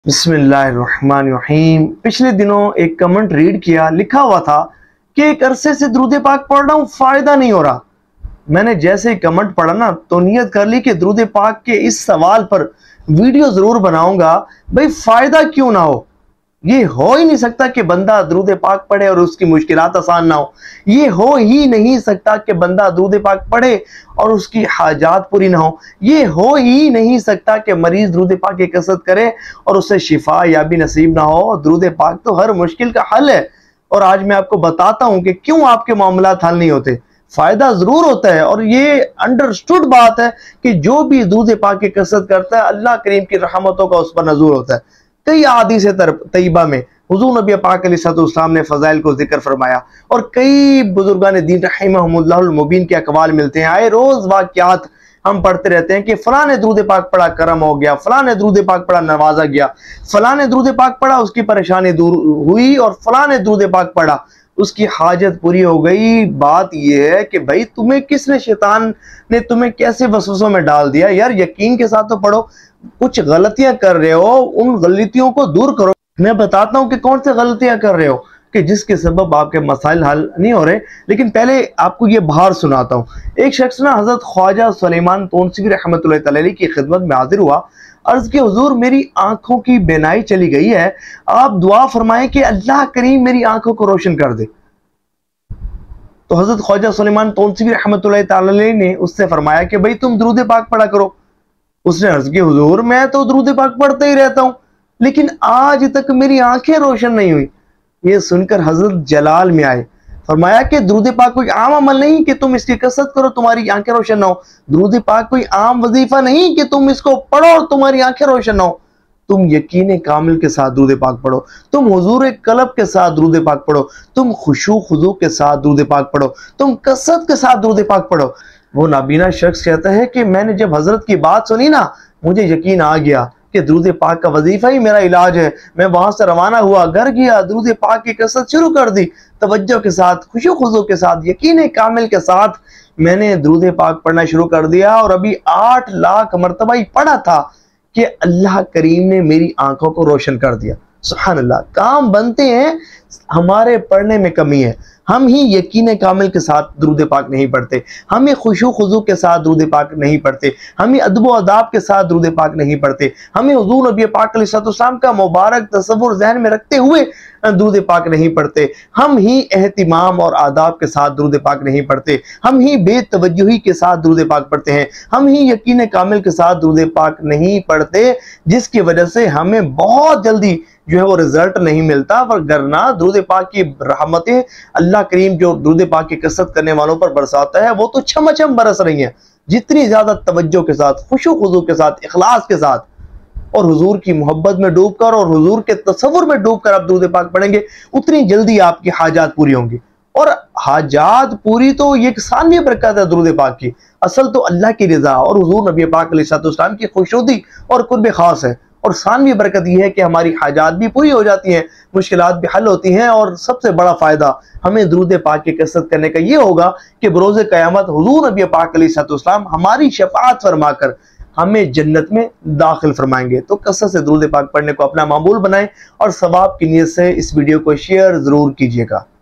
बिस्मिल्लाहिर्रहमानिर्रहीम। पिछले दिनों एक कमेंट रीड किया, लिखा हुआ था कि एक अरसे से दुरूद पाक पढ़ रहा हूँ, फायदा नहीं हो रहा। मैंने जैसे ही कमेंट पढ़ा ना तो नियत कर ली कि दुरूद पाक के इस सवाल पर वीडियो जरूर बनाऊंगा। भाई फायदा क्यों ना हो, ये हो ही नहीं सकता कि बंदा दुरूद पाक पढ़े और उसकी मुश्किलात आसान ना हो। ये हो ही नहीं सकता कि बंदा दुरूद पाक पढ़े और उसकी हाजात पूरी ना हो। ये हो ही नहीं सकता कि मरीज दुरूद पाक की कसरत करे और उसे शिफा या भी नसीब ना हो। दुरूद पाक तो हर मुश्किल का हल है। और आज मैं आपको बताता हूं कि क्यों आपके मामलात हल नहीं होते। फायदा जरूर होता है और ये अंडरस्टूड बात है कि जो भी दुरूद पाक की कसरत करता है अल्लाह करीम की रहमतों का उस पर नजूर होता है। कई हदीस तैयबा में हुजूर नबी पाक अलैहिस्सलाम ने फजाइल को जिक्र फरमाया और कई बुजुर्गान दीन रहमहुमुल्लाहुल मुबीन के अकवाल मिलते हैं। आए रोज वाक़यात हम पढ़ते रहते हैं कि फलां ने दुरूद पाक पढ़ा करम हो गया, फलां ने दुरूद पाक पढ़ा नवाजा गया, फलां ने दुरूद पाक पढ़ा उसकी परेशानी दूर हुई और फलां ने दुरूद पाक पढ़ा उसकी हाजत पूरी हो गई। बात यह है कि भाई तुम्हें किसने, शैतान ने तुम्हें कैसे वसवसों में डाल दिया। यार यकीन के साथ तो पढ़ो, कुछ गलतियां कर रहे हो उन गलतियों को दूर करो। मैं बताता हूं कि कौन सी गलतियां कर रहे हो कि जिसके सबब आपके मसाइल हल नहीं हो रहे। लेकिन पहले आपको ये बाहर सुनाता हूं। एक शख्स ना हजरत ख्वाजा सुलेमान तोनसी रहमतुल्लाह तआला की खिदमत में हाजिर हुआ। अर्ज के हुजूर मेरी आंखों की बेनाई चली गई है, आप दुआ फरमाएं कि अल्लाह करीम मेरी आंखों को रोशन कर दे। तो हजरत ख्वाजा सुलेमान तोनसी रहमतुल्लाह तआला ने उससे फरमाया कि भाई तुम दुरूद पाक पढ़ा करो। उसने अर्ज की हुजूर मैं तो दुरूद पाक पढ़ते ही रहता हूं लेकिन आज तक मेरी आंखें रोशन नहीं हुई। ये सुनकर हजरत जलाल में आए, फरमाया कि दुरूद पाक कोई आम अमल नहीं कि तुम इसकी कसरत करो तुम्हारी आंखें रोशन ना हो। दुरूद पाक कोई आम वजीफा नहीं कि तुम इसको पढ़ो और तुम्हारी आंखें रोशन ना हो। तुम यकीन कामिल के साथ दुरूद पाक पढ़ो, तुम हुजूर कल्ब के साथ दुरूद पाक पढ़ो, तुम खुशू खुजू के साथ दुरूद पाक पढ़ो, तुम कसरत के साथ दुरूद पाक पढ़ो। वो नाबीना शख्स कहता है कि मैंने जब हजरत की बात सुनी ना मुझे यकीन आ गया कि दुरूद पाक का वजीफा ही मेरा इलाज है। मैं वहां से रवाना हुआ, घर गया, दुरूद पाक की कसरत शुरू कर दी, तवज्जो के साथ, खुशू खुजू के साथ, यकीन कामिल के साथ मैंने दुरूद पाक पढ़ना शुरू कर दिया। और अभी 8 लाख मरतबा ही पढ़ा था कि अल्लाह करीम ने मेरी आंखों को रोशन कर दिया। सुभान अल्लाह। काम बनते हैं, हमारे पढ़ने में कमी है। हम ही यकीन कामिल के साथ दुरूद पाक नहीं पढ़ते, हम ही खुशू खुजू के साथ दुरूद पाक नहीं पढ़ते, हम ही अदब अदाब के साथ दुरूद पाक नहीं पढ़ते, हमें हुजूर नबी पाक अलैहिस्सलाम का मुबारक तसव्वुर ज़हन में रखते हुए दुरूद पाक नहीं पढ़ते, हम ही एहतिमाम और आदाब के साथ दुरूद पाक नहीं पढ़ते, हम ही बेतवज्जुही के साथ दुरूद पाक पढ़ते हैं, हम ही यकीन कामिल के साथ दुरूद पाक नहीं पढ़ते, जिसकी वजह से हमें बहुत जल्दी जो है वो रिजल्ट नहीं मिलता। वरना दुरूद पाक की रहमतें अल्लाह करीम जो दुरूद पाक की कसरत करने वालों पर बरसाता है वो तो छम बरस रही हैं। जितनी ज्यादा तवज्जो के साथ, खुशू खुजू के साथ, इखलास के साथ और हुजूर की मोहब्बत में डूबकर और हुजूर के तसव्वुर में डूबकर आप दुरूद पाक पढ़ेंगे, उतनी जल्दी आपकी हाजात पूरी होंगी। और हाजात पूरी तो ये सानवी बरकत है दुरूद पाक की। असल तो अल्लाह की रजा और हुजूर नबी पाक अलैहिस्सलाम की खुशनुदी और कुर्ब खास है। और सानवी बरकत यह है कि हमारी हाजात भी पूरी हो जाती हैं, मुश्किलात भी हल होती हैं। और सबसे बड़ा फायदा हमें दुरूद पाक की कसरत करने का ये होगा कि बरोज़ क़यामत हुजूर नबी पाक अलैहिस्सलाम हमारी शफाअत फरमाकर हमें जन्नत में दाखिल फरमाएंगे। तो कसरत से दुरूद पाक पढ़ने को अपना मामूल बनाएं और सवाब की नीयत से इस वीडियो को शेयर जरूर कीजिएगा।